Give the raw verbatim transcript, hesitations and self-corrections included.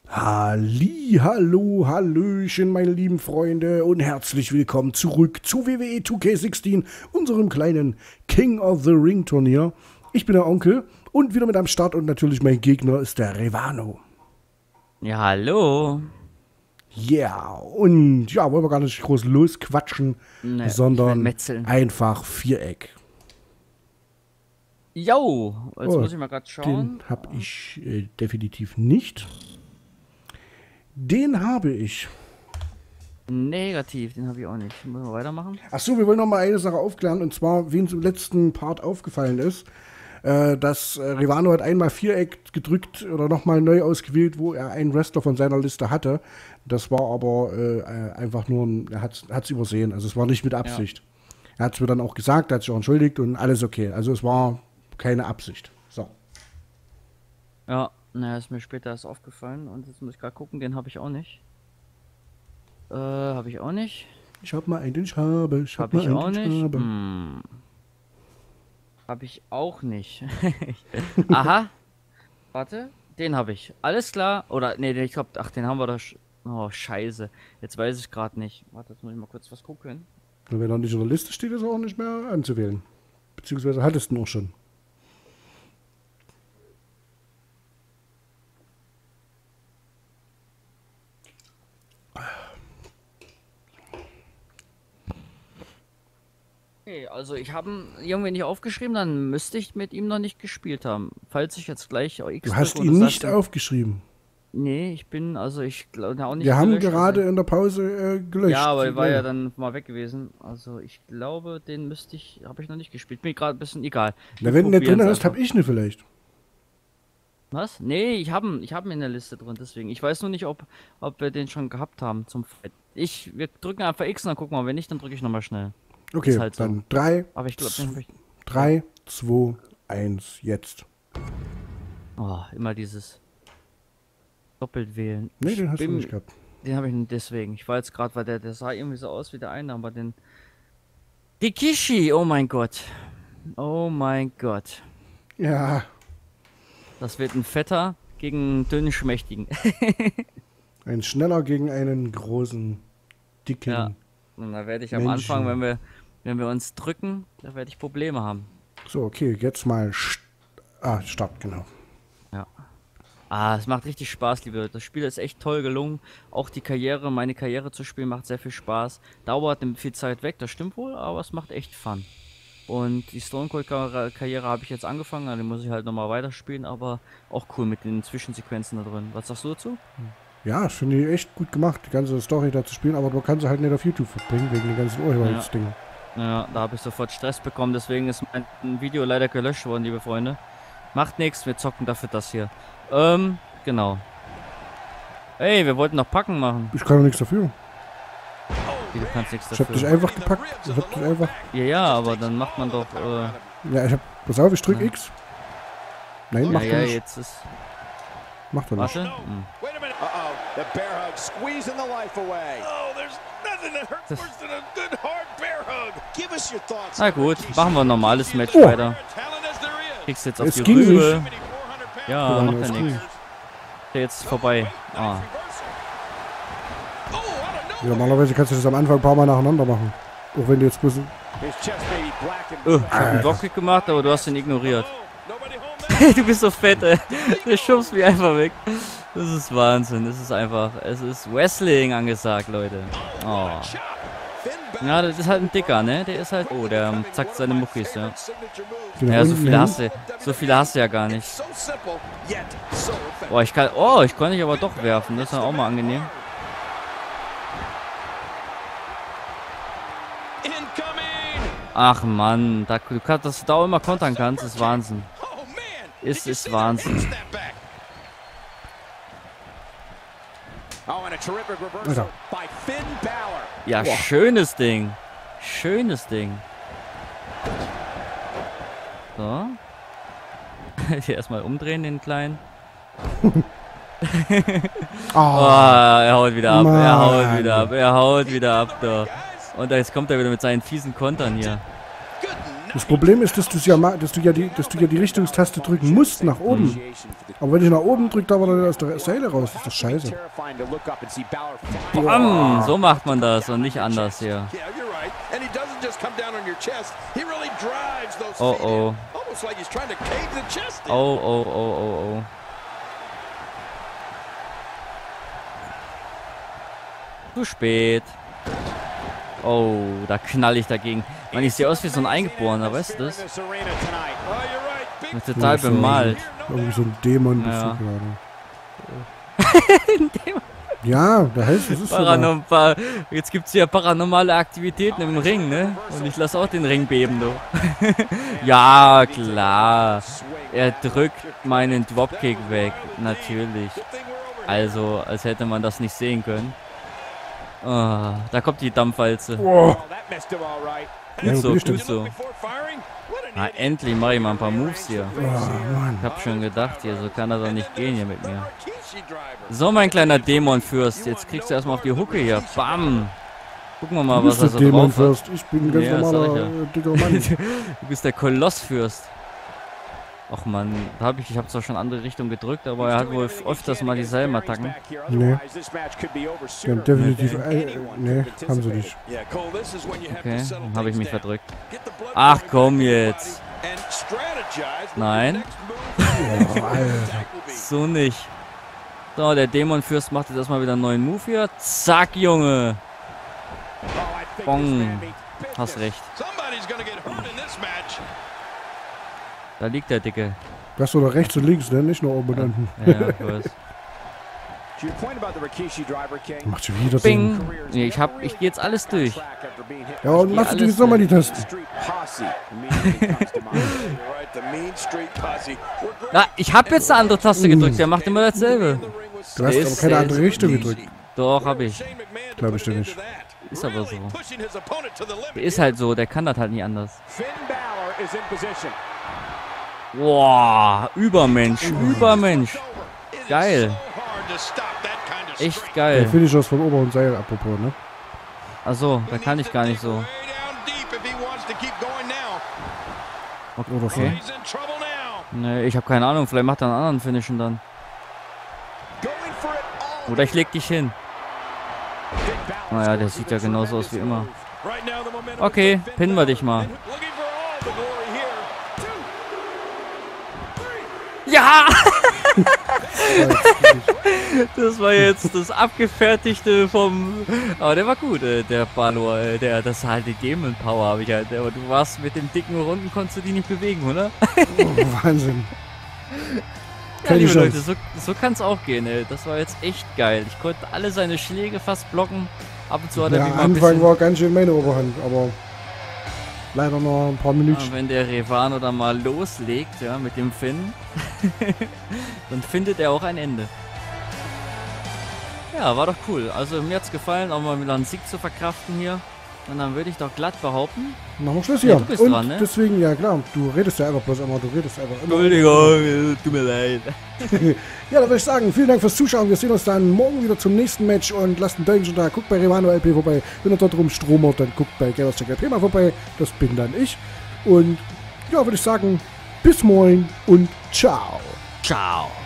Halli, hallo, hallöchen, meine lieben Freunde und herzlich willkommen zurück zu W W E zwei K sechzehn, unserem kleinen King of the Ring Turnier. Ich bin der Onkel und wieder mit am Start und natürlich mein Gegner ist der Revano. Ja, hallo. Ja, yeah. Und ja, wollen wir gar nicht groß losquatschen, Nee, sondern einfach Viereck. Jo, jetzt Oh, muss ich mal gerade schauen. Den habe ich äh, definitiv nicht. Den habe ich. Negativ, den habe ich auch nicht. Müssen wir weitermachen? Achso, wir wollen noch mal eine Sache aufklären, und zwar, wem im letzten Part aufgefallen ist, äh, dass äh, Revano hat einmal Viereck gedrückt oder nochmal neu ausgewählt, wo er einen Wrestler von seiner Liste hatte. Das war aber äh, einfach nur, ein, er hat es übersehen, also es war nicht mit Absicht. Ja. Er hat es mir dann auch gesagt, er hat sich auch entschuldigt und alles okay. Also es war keine Absicht. So. Ja, naja, ist mir später erst aufgefallen und jetzt muss ich gerade gucken, den habe ich auch nicht. Äh, habe ich auch nicht. Ich hab mal einen, ich habe, ich hab, hab mal ich einen, auch ich nicht. habe. Hm. Habe ich auch nicht. Aha. Warte, den habe ich. Alles klar. Oder, nee, ich glaube, ach, den haben wir doch. Oh, scheiße. Jetzt weiß ich gerade nicht. Warte, jetzt muss ich mal kurz was gucken. Und wenn er nicht in der Liste steht, ist er auch nicht mehr anzuwählen. Beziehungsweise hattest du ihn auch schon. Okay, also ich habe ihn irgendwie nicht aufgeschrieben, dann müsste ich mit ihm noch nicht gespielt haben. Falls ich jetzt gleich X Du hast ihn nicht aufgeschrieben. Nee, ich bin, also ich glaube auch nicht. Wir haben gelöscht, gerade also. in der Pause äh, gelöscht. Ja, aber er war ja dann mal weg gewesen. Also ich glaube, den müsste ich, habe ich noch nicht gespielt. Bin gerade ein bisschen egal. Na, wenn du nicht drin hast, habe ich ne vielleicht. Was? Nee, ich habe ihn, ich habe ihn in der Liste drin, deswegen. Ich weiß nur nicht, ob, ob wir den schon gehabt haben zum Fight. Ich, wir drücken einfach X und dann gucken wir, wenn nicht, dann drücke ich nochmal schnell. Okay, halt dann so. drei, aber ich glaube, drei, zwei, eins, jetzt. Oh, immer dieses doppelt wählen. Nee, den hast bin, du nicht gehabt. Den habe ich nicht deswegen. Ich war jetzt gerade, weil der, der sah irgendwie so aus wie der eine, aber den... Rikishi, oh mein Gott. Oh mein Gott. Ja. Das wird ein fetter gegen einen dünnen Schmächtigen. Ein schneller gegen einen großen, dicken Ja. Und da werde ich am Menschen. Anfang, wenn wir, wenn wir uns drücken, da werde ich Probleme haben. So, okay, jetzt mal... St ah, Start, genau. Ja. Ah, es macht richtig Spaß, liebe Leute. Das Spiel ist echt toll gelungen. Auch die Karriere, meine Karriere zu spielen, macht sehr viel Spaß. Dauert viel Zeit weg, das stimmt wohl, aber es macht echt Fun. Und die Stone Cold Karriere habe ich jetzt angefangen, also die muss ich halt nochmal weiterspielen, aber auch cool mit den Zwischensequenzen da drin. Was sagst du dazu? Ja, finde ich echt gut gemacht, die ganze Story da zu spielen, aber du kannst sie halt nicht auf YouTube verbringen, wegen den ganzen Urheberrechtsdingen. Ja. ja, da habe ich sofort Stress bekommen, deswegen ist mein Video leider gelöscht worden, liebe Freunde. Macht nichts, wir zocken dafür das hier. Ähm, genau. Ey, wir wollten noch Packen machen. Ich kann doch nichts dafür. Wie, du kannst nichts dafür. Ich hab dich einfach gepackt. Ich hab dich einfach... Ja, ja, aber dann macht man doch, äh... Ja, ich hab... Pass auf, ich drück ja. X. Nein, ja, macht ja, er nicht. jetzt ist... Macht er nicht. Warte. Hm. Na gut, machen wir ein normales Match oh. weiter. Kriegst jetzt auf es die Rübe. Ja, ja, macht ja nichts. Jetzt vorbei. Ah. Ja, normalerweise kannst du das am Anfang ein paar Mal nacheinander machen. Auch wenn du jetzt bloß... Oh, ich hab einen Blockkick gemacht, aber du hast ihn ignoriert. Du bist so fett, ey. Du schubst mich einfach weg. Das ist Wahnsinn. Das ist einfach... Es ist Wrestling angesagt, Leute. Oh. Ja, das ist halt ein Dicker, ne? Der ist halt... Oh, der zackt seine Muckis, ja. Ja, so viele hast du... So viele hast du ja gar nicht. Oh, ich kann... Oh, ich kann dich aber doch werfen. Das ist dann auch mal angenehm. Ach Mann, da, du kannst, dass du da auch immer kontern kannst, ist Wahnsinn. Ist, ist Wahnsinn. Alter. Ja, wow. Schönes Ding. Schönes Ding. So. Hier erstmal umdrehen, den kleinen. oh, oh, er haut wieder ab, Mann. er haut wieder ab, er haut wieder ab, doch. Und jetzt kommt er wieder mit seinen fiesen Kontern hier. Das Problem ist, dass, ja dass, du ja die, dass du ja die Richtungstaste drücken musst nach oben. Aber wenn ich nach oben drücke, da war dann aus der Seile raus. Das ist doch scheiße. Bam, so macht man das und nicht anders hier. Oh oh. Oh oh oh oh oh. Zu spät. Oh, da knall ich dagegen. Man, ich sehe aus wie so ein Eingeborener, weißt du das? Bin total so, bemalt. Irgendwie so ein Dämon bist ja. du gerade. Dämon. Ja, da heißt es ist Paranorm Jetzt gibt es ja paranormale Aktivitäten im Ring, ne? Und ich lasse auch den Ring beben, du. Ja, klar. Er drückt meinen Dropkick weg. Natürlich. Also, als hätte man das nicht sehen können. Oh, da kommt die Dampfwalze. Oh. Gut so, gut so. Na, endlich mache ich mal ein paar Moves hier. Oh, Mann. Ich hab schon gedacht, hier, so kann das doch nicht gehen hier mit mir. So, mein kleiner Dämonfürst, jetzt kriegst du erstmal auf die Hucke hier. Bam! Gucken wir mal, was er so drauf hat. Ich bin ein ganz ja, normaler, ja. äh, dicker Mann. Du bist der Kolossfürst. Ach man, da hab ich, ich habe zwar schon andere Richtung gedrückt, aber er hat wohl öfters mal dieselben Attacken. Nee. Ja, definitiv. Äh, nee, haben sie nicht. Okay, dann habe ich mich verdrückt. Ach komm jetzt. Nein. Oh, Alter. So nicht. So, der Dämonfürst macht jetzt erstmal wieder einen neuen Move hier. Zack, Junge. Bong. Hast recht. Da liegt der Dicke. Das oder rechts und links, ne? Nicht nur oben und unten. Ja, ich weiß. Macht schon wieder Bing. Sinn. Nee, ich hab, ich gehe jetzt alles durch. Ja, und machst du jetzt nochmal die Tasten. Na, ich habe jetzt eine andere Taste gedrückt. Der macht immer dasselbe. Du hast aber keine andere Richtung gedrückt. Doch, habe ich. Glaube ich dir nicht. Ist aber so. Der ist halt so, der kann das halt nicht anders. Boah, Übermensch, Übermensch. Geil. Echt geil. Der Finish vom oberen Seil, apropos, ne? Achso, da kann ich gar nicht so. Okay. Oder so. Ne, ich habe keine Ahnung, vielleicht macht er einen anderen Finishen dann. Oder ich leg dich hin. Naja, der sieht ja genauso aus wie immer. Okay, pinnen wir dich mal. Ja! Das war jetzt das Abgefertigte vom... Aber der war gut, äh, der Balor. Äh, der, das war halt die Demon Power, habe ich halt. Aber du warst mit den dicken Runden, konntest du die nicht bewegen, oder? Oh, Wahnsinn. Ja, liebe Leute, so, so kann es auch gehen, ey. Das war jetzt echt geil. Ich konnte alle seine Schläge fast blocken. Ab und zu hat er ja, mich mal am ein Anfang bisschen... war ganz schön meine Oberhand, aber leider noch ein paar Minuten. Ja, wenn der Revano dann mal loslegt, ja, mit dem Finn, dann findet er auch ein Ende. Ja, war doch cool. Also mir hat's gefallen, auch mal wieder einen Sieg zu verkraften hier. Und dann würde ich doch glatt behaupten... Machen wir Schluss hier. Ja, du bist und dran, ne? deswegen, ja klar, du redest ja einfach bloß immer, du redest einfach immer. Entschuldigung, tut mir leid. Ja, da würde ich sagen, vielen Dank fürs Zuschauen. Wir sehen uns dann morgen wieder zum nächsten Match und lasst ein Däumchen da. Guckt bei Revano L P vorbei. Wenn ihr dort rumstromert, dann guckt bei Gamers Check L P mal vorbei. Das bin dann ich. Und ja, würde ich sagen, bis morgen und ciao. Ciao.